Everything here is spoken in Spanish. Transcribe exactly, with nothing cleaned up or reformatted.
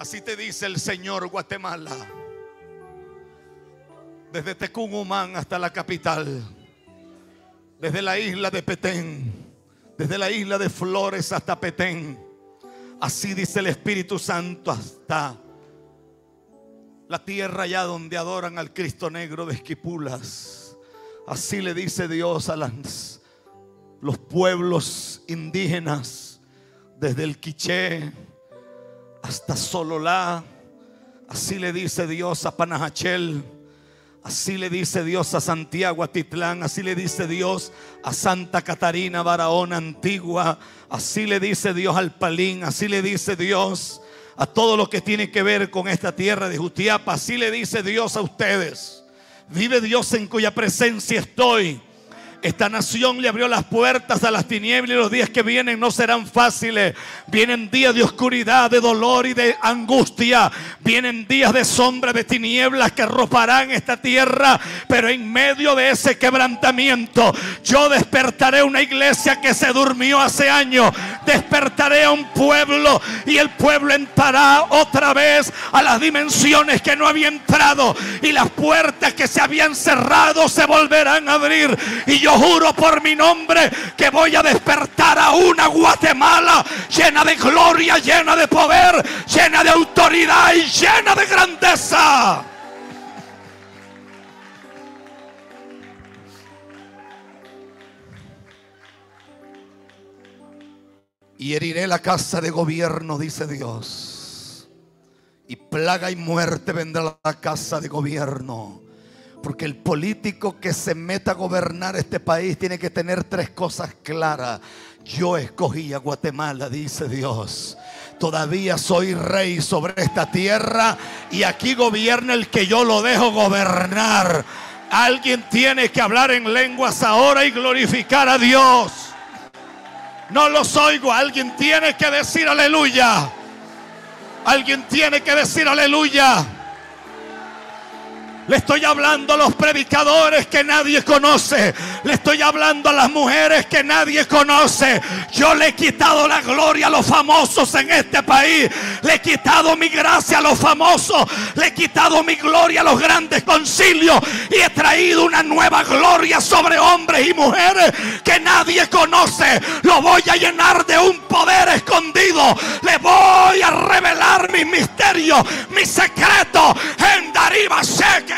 Así te dice el Señor, Guatemala. Desde Tecumumán hasta la capital, desde la isla de Petén, desde la isla de Flores hasta Petén. Así dice el Espíritu Santo, hasta la tierra allá donde adoran al Cristo Negro de Esquipulas. Así le dice Dios a las, los pueblos indígenas, desde el Quiché hasta Sololá. Así le dice Dios a Panajachel. Así le dice Dios a Santiago Atitlán. Así le dice Dios a Santa Catarina, Barahona, Antigua. Así le dice Dios al Palín. Así le dice Dios a todo lo que tiene que ver con esta tierra de Jutiapa. Así le dice Dios a ustedes. Vive Dios en cuya presencia estoy. Esta nación le abrió las puertas a las tinieblas, y los días que vienen no serán fáciles. Vienen días de oscuridad, de dolor y de angustia. Vienen días de sombra, de tinieblas que arroparán esta tierra. Pero en medio de ese quebrantamiento, yo despertaré una iglesia que se durmió hace años. Despertaré a un pueblo, y el pueblo entrará otra vez a las dimensiones que no había entrado, y las puertas que se habían cerrado se volverán a abrir. Y yo juro por mi nombre que voy a despertar a una Guatemala llena de gloria, llena de poder, llena de autoridad y llena de grandeza. Y heriré la casa de gobierno, dice Dios, y plaga y muerte vendrá a la casa de gobierno. Porque el político que se meta a gobernar este país tiene que tener tres cosas claras. Yo escogí a Guatemala, dice Dios. Todavía soy rey sobre esta tierra, y aquí gobierna el que yo lo dejo gobernar. Alguien tiene que hablar en lenguas ahora y glorificar a Dios. No los oigo. Alguien tiene que decir aleluya. Alguien tiene que decir aleluya. Le estoy hablando a los predicadores que nadie conoce. Le estoy hablando a las mujeres que nadie conoce. Yo le he quitado la gloria a los famosos en este país. Le he quitado mi gracia a los famosos. Le he quitado mi gloria a los grandes concilios. Y he traído una nueva gloria sobre hombres y mujeres que nadie conoce. Lo voy a llenar de un poder escondido. Le voy a revelar mis misterios, mis secretos. En Dariba Seque.